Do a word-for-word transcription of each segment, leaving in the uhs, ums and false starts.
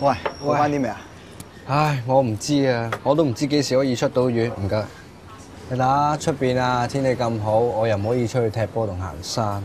喂，好翻啲未啊？ 唉，我唔知啊，我都唔知幾時可以出到院。唔該。你睇出邊啊，天氣咁好，我又唔可以出去踢波同行山。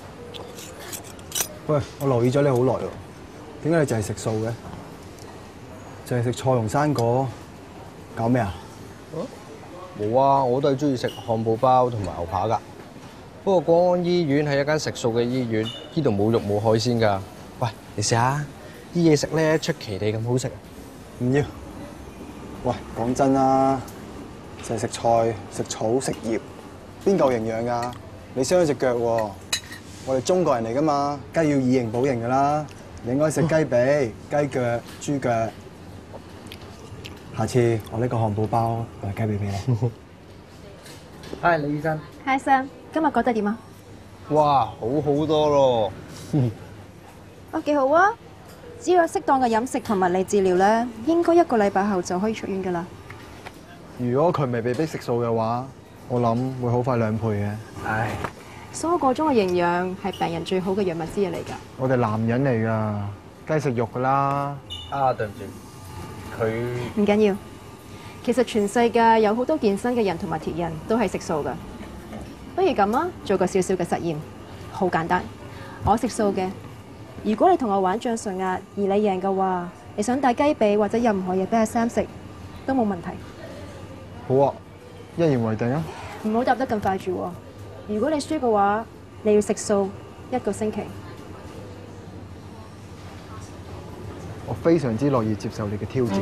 喂，我留意咗你好耐喎，點解你淨係食素嘅？淨係食菜同生果，搞咩啊？ 冇啊，我都係中意食漢堡包同埋牛扒㗎。不過廣安醫院係一間食素嘅醫院，呢度冇肉冇海鮮㗎。喂，你試下啲嘢食咧，出奇地咁好食。 唔要。喂，講真啦，淨係食菜、食草、食葉，邊夠營養㗎？你傷咗隻腳喎。我哋中國人嚟㗎嘛，梗係要以形補形㗎啦。你應該食雞髀、雞腳、豬腳。下次我呢個漢堡包同埋雞髀俾你。 係李醫生。 Hi Sam，今日覺得點啊？ 哇，好好多咯。 哦，幾好啊！只要有適當嘅飲食同物理治療咧，應該一個禮拜後就可以出院㗎啦。 如果佢未被逼食素嘅話，我諗會好快兩倍嘅。 唉， 蔬果中嘅營養係病人最好嘅藥物之一嚟㗎。 我哋男人嚟㗎，梗係食肉㗎啦。 啊，對唔住，佢唔緊要，其實全世界有好多健身嘅人同埋鐵人都係食素㗎。不如咁啊，做個少少嘅實驗，好簡單。我食素嘅，如果你同我玩掌上壓，而你贏嘅話，你想帶雞髀或者任何嘢俾阿 Sam 食，都冇問題。 好啊，一言為定啊！ 唔好答得咁快住喎。如果你輸嘅話，你要食素一個星期。 我非常之樂意接受你嘅挑戰。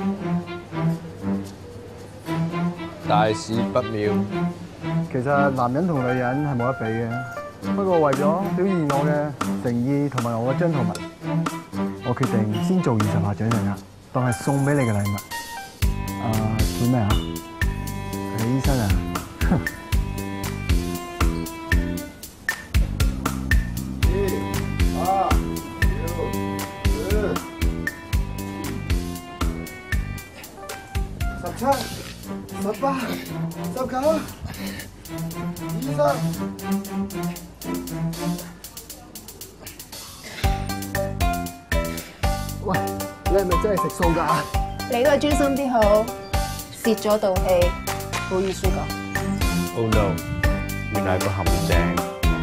大事不妙。 其實男人同女人係冇得比嘅，不過為咗表現我嘅誠意同埋我嘅張圖文，我決定先做二十下掌上壓，當係送俾你嘅禮物。啊，叫咩啊？李醫生啊！一、二、六、十、十七、十八、十九。醫生，喂，你係咪真係食素㗎？ 你都係專心啲好，泄咗道氣，好易輸㗎。 Oh no！原來係個陷阱。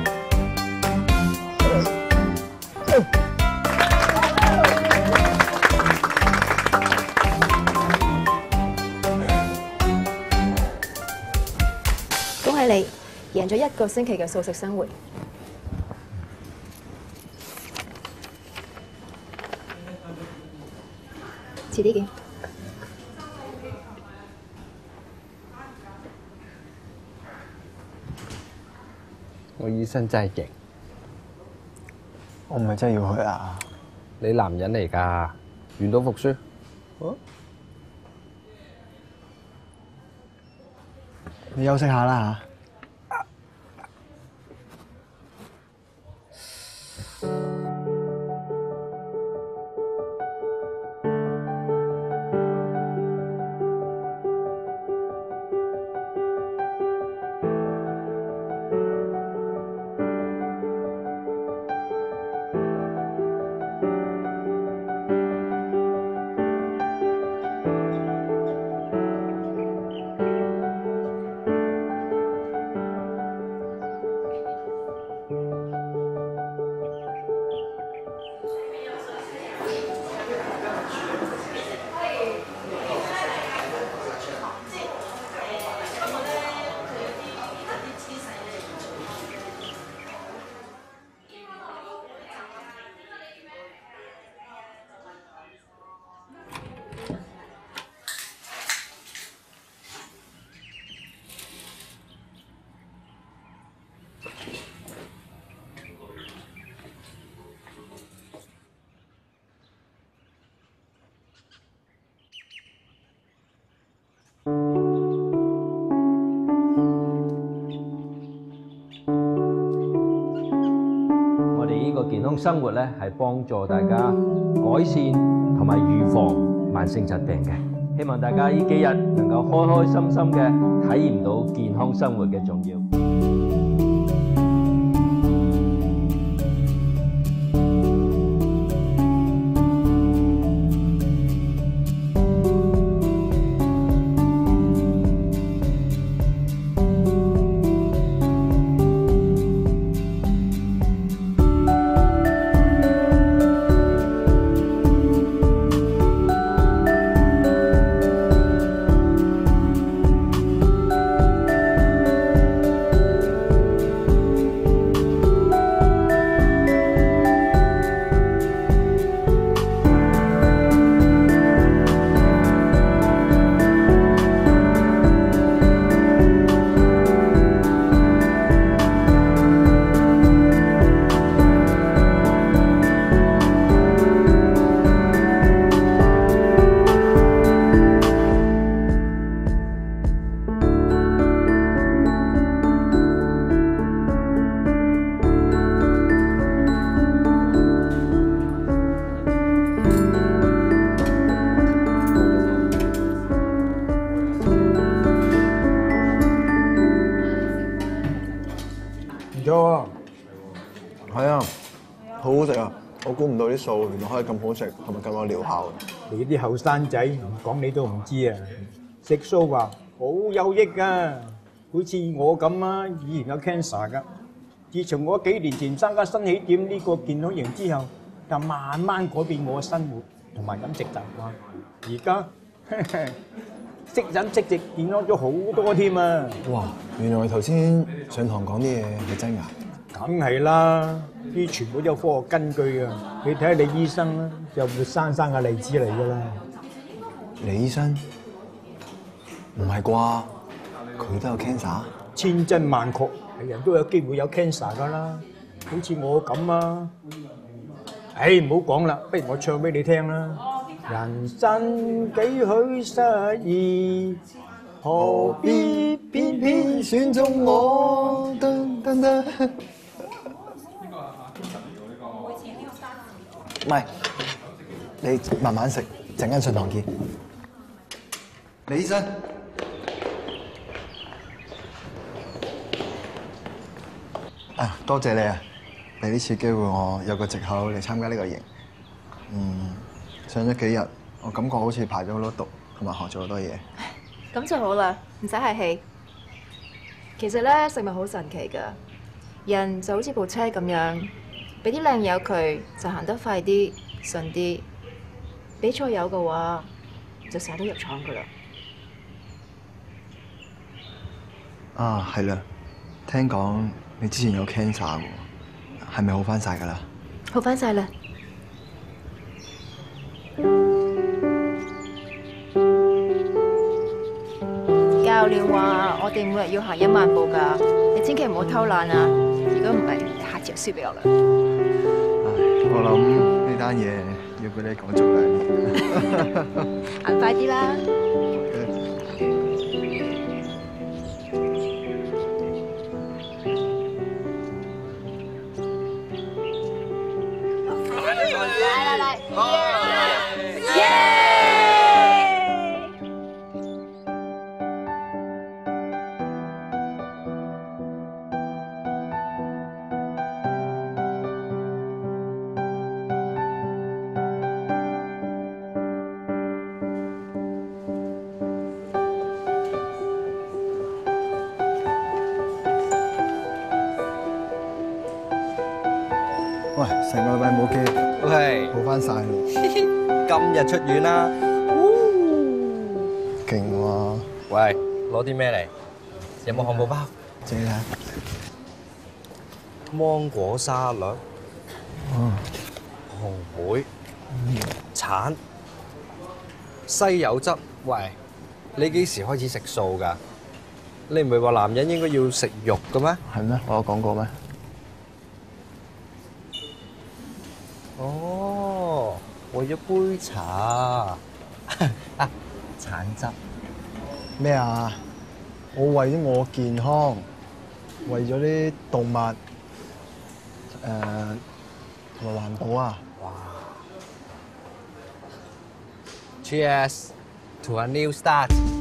恭喜你贏咗一個星期嘅素食生活。遲啲見。 我醫生真係勁， 我唔係真係要去啊！ 你男人嚟㗎，願賭服輸。啊、 你休息下啦嚇。 健康生活咧係幫助大家改善同埋預防慢性疾病嘅，希望大家呢幾日能夠開開心心嘅體驗到健康生活嘅重要。 錯。 係啊，好好食啊！我估唔到啲素原來可以咁好食，同埋咁有療效。 你啲後生仔唔講你都唔知啊！食素啊，好有益噶。好似我咁啊，以前有 cancer 噶。自從我幾年前參加新起點呢個健康營之後，就慢慢改變我嘅生活同埋飲食習慣。而家識飲識食，健康咗好多添啊！ 哇！原來頭先上堂講啲嘢係真㗎？ 梗係啦，啲全部都有科學根據啊！你睇下你醫生啦，就活生生嘅例子嚟㗎啦。 李醫生？唔係啩？佢都有 cancer？ 千真萬確，係人都有機會有 cancer 㗎啦。好似我咁啊！唉，唔好講啦，不如我唱俾你聽啦。人生幾許失意，何必偏偏選中我？噔噔噔。 唔係，你慢慢食，陣間上堂見。李醫生，啊，多謝你啊！俾呢次機會我有個藉口嚟參加呢個營。嗯，上咗幾日，我感覺好似排咗好多毒，同埋學咗好多嘢。 咁就好啦，唔使客氣。其實咧，食物好神奇㗎，人就好似部車咁樣。俾啲靚油佢就行得快啲、順啲；俾錯油嘅話，就成日都入廠噶啦。 啊，係啦，聽講你之前有 cancer 喎，係咪好返晒㗎啦？ 好返晒啦。教練話我哋每日要行一萬步㗎，你千祈唔好偷懶啊！如果唔係，下次就輸俾我啦。 我諗呢單嘢要俾你講足兩年。 行快啲啦！來來來，耶！耶！ 喂，成個禮拜冇機， 喂， 好翻晒咯， 今日出院啦！ 勁喎！ 喂，攞啲咩嚟？有冇漢堡包？ 借睇下。 芒果沙律、 哦， 紅莓、橙、西柚汁。喂，你幾時開始食素㗎？你唔係話男人應該要食肉嘅咩？ 係咩？我有講過咩？ 哦，為咗杯茶啊，橙汁。 咩啊？我為咗我健康，為咗啲動物，誒同埋環保啊！ 哇 ！Cheers to a new start！